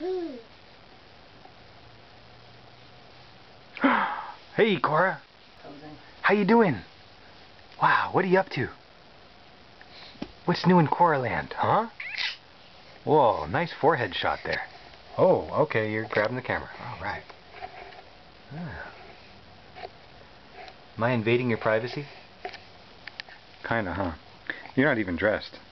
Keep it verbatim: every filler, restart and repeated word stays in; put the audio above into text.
Hey, Cora. How you doing? Wow, what are you up to? What's new in Cora land, huh? Whoa, nice forehead shot there. Oh, okay, you're grabbing the camera. All right. Ah. Am I invading your privacy? Kinda, huh? You're not even dressed.